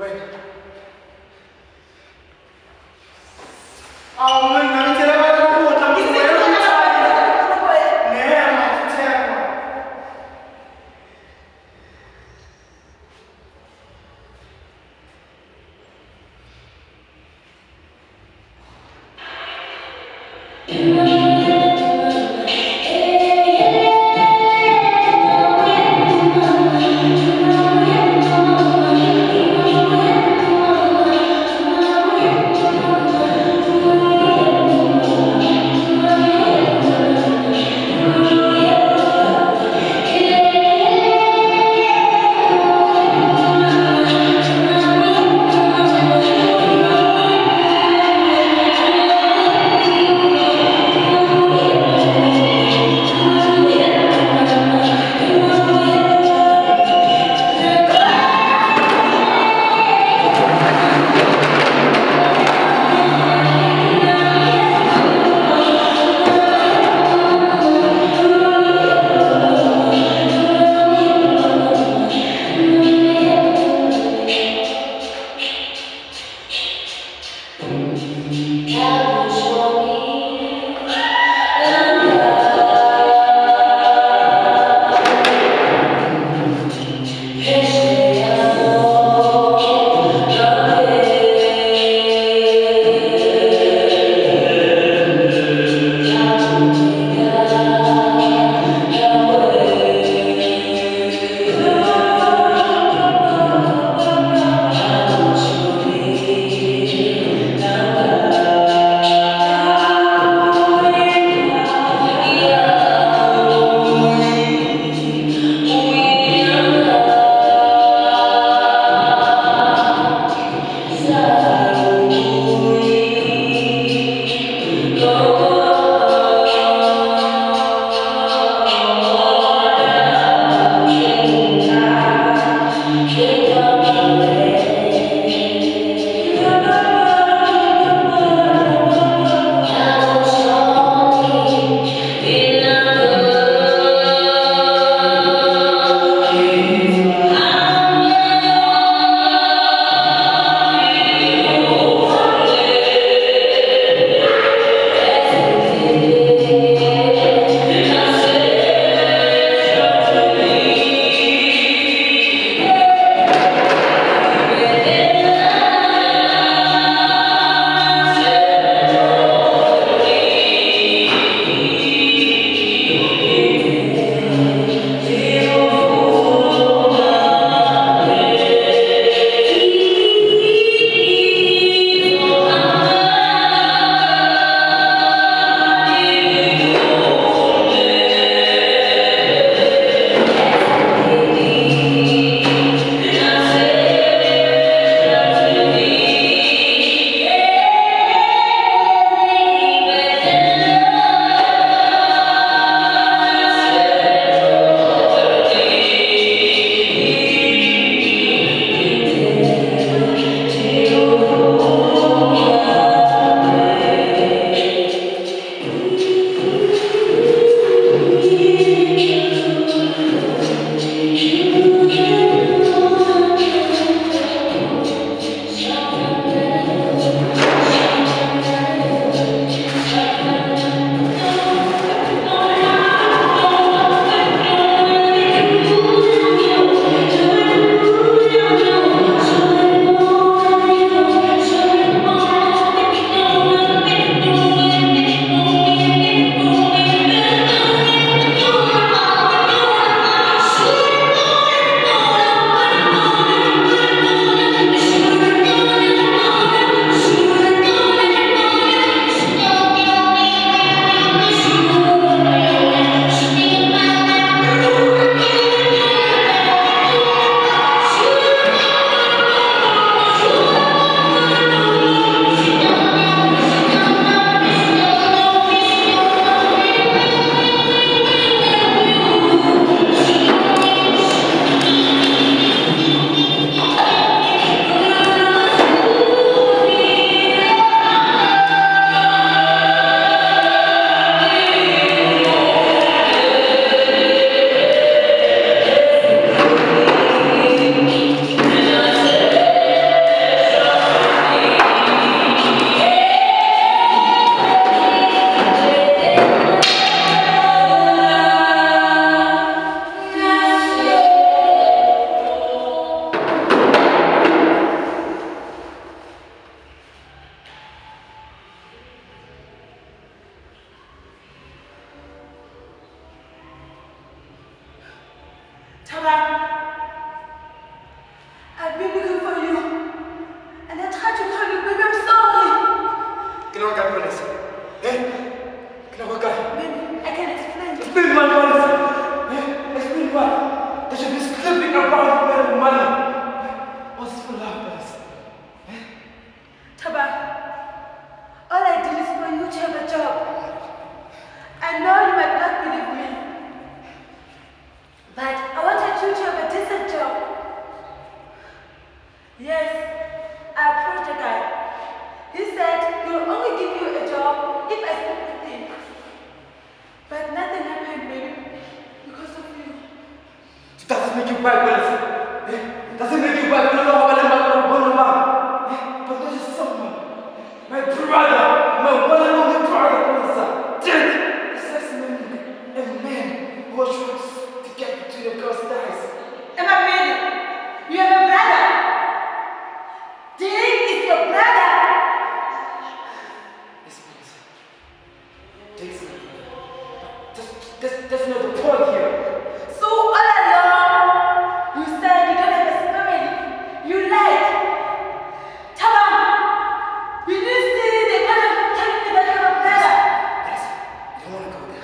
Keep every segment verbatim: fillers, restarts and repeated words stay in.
Thank you. Yes, I approached the guy. He said he will only give you a job if I speak with him. But nothing happened, baby, because of you. It doesn't make you bad, Melissa. It doesn't make you bad. You don't know how I am going to But there is someone, my brother, my one and only brother, Melissa, dead. Assassinating a man who was trying to get between the girl's thighs. Am I married? You have a brother. Derek is your brother. Listen, Melissa. Jason, that's, that's, that's not the point here. So all along, you said you don't have a family. You lied. Tell him. You didn't see the kind of telling me that you have a brother. Yes, I don't want to go there.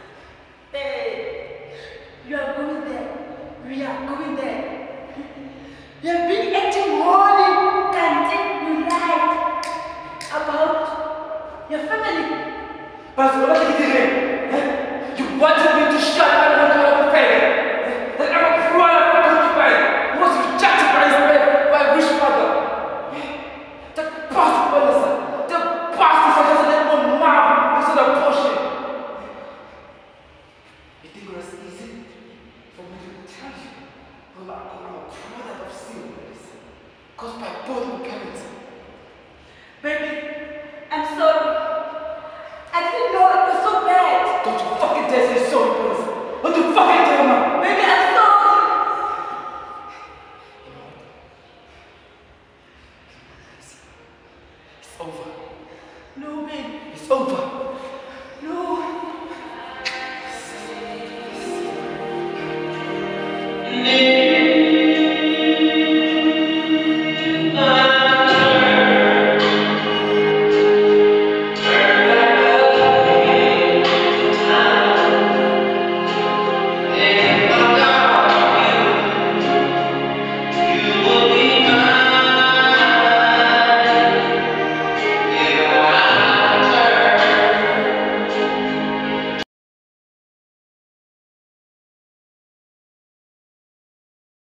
Hey, you are going there. We are going there. You have been acting holy, can't you lied about your family. But what did you do? You wanted me to shut up and go to failure. That I'm a product of concubine who was rejected by his man, by a rich father. The bastard, Melissa. The bastard such as that one mom instead of bullshit. You think it was easy for me to tell you? Well, I'm a product of sin, Melissa. Caused by both my parents. Baby, I'm sorry. I didn't know it was so bad. Don't you fucking dare say sorry, Melissa. What the fuck are you doing, man?